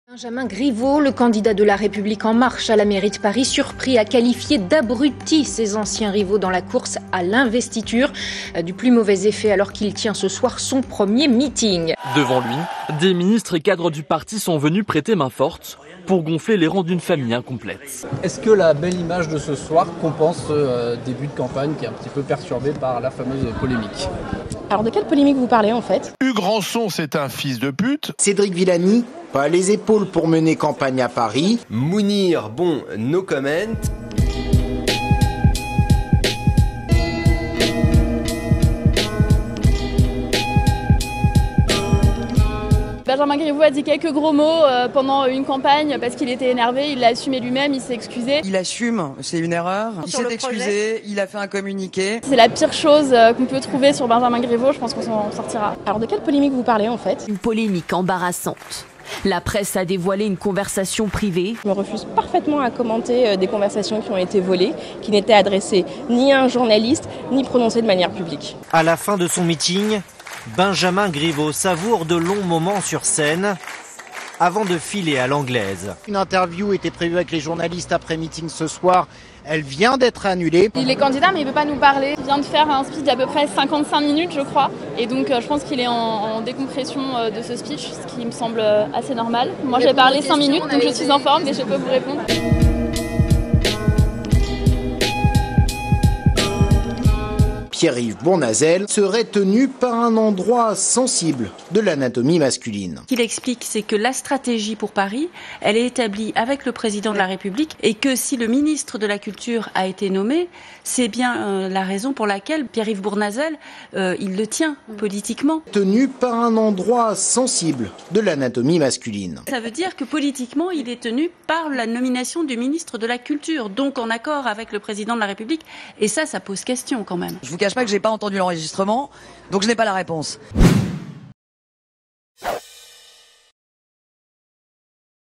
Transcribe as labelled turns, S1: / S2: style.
S1: Benjamin Griveaux, le candidat de La République En Marche à la mairie de Paris, surpris à qualifier d'abrutis ses anciens rivaux dans la course à l'investiture. Du plus mauvais effet alors qu'il tient ce soir son premier meeting.
S2: Devant lui, des ministres et cadres du parti sont venus prêter main forte pour gonfler les rangs d'une famille incomplète.
S3: Est-ce que la belle image de ce soir compense ce début de campagne qui est un petit peu perturbé par la fameuse polémique ?
S4: Alors de quelle polémique vous parlez en fait ?
S5: Hugues Rançon, c'est un fils de pute.
S6: Cédric Villani, pas les épaules pour mener campagne à Paris.
S7: Mounir, bon, no comment.
S8: Benjamin Griveaux a dit quelques gros mots pendant une campagne parce qu'il était énervé, il l'a assumé lui-même, il s'est excusé.
S9: Il assume, c'est une erreur, il s'est excusé, il a fait un communiqué.
S8: C'est la pire chose qu'on peut trouver sur Benjamin Griveaux, je pense qu'on s'en sortira.
S4: Alors de quelle polémique vous parlez en fait ?
S10: Une polémique embarrassante. La presse a dévoilé une conversation privée.
S4: Je me refuse parfaitement à commenter des conversations qui ont été volées, qui n'étaient adressées ni à un journaliste, ni prononcées de manière publique.
S11: À la fin de son meeting, Benjamin Griveaux savoure de longs moments sur scène avant de filer à l'anglaise.
S6: Une interview était prévue avec les journalistes après meeting ce soir. Elle vient d'être annulée.
S8: Il est candidat mais il ne veut pas nous parler. Il vient de faire un speech d'à peu près 55 minutes je crois. Et donc je pense qu'il est en décompression de ce speech, ce qui me semble assez normal. Moi j'ai parlé 5 minutes donc je suis en forme et je peux vous répondre.
S6: Pierre-Yves Bournazel serait tenu par un endroit sensible de l'anatomie masculine.
S12: Ce qu'il explique, c'est que la stratégie pour Paris, elle est établie avec le président de la République et que si le ministre de la Culture a été nommé, c'est bien la raison pour laquelle Pierre-Yves Bournazel, il le tient politiquement.
S6: Tenu par un endroit sensible de l'anatomie masculine.
S12: Ça veut dire que politiquement, il est tenu par la nomination du ministre de la Culture, donc en accord avec le président de la République. Et ça pose question quand même.
S9: Je vous cache pas que j'ai pas entendu l'enregistrement, donc je n'ai pas la réponse.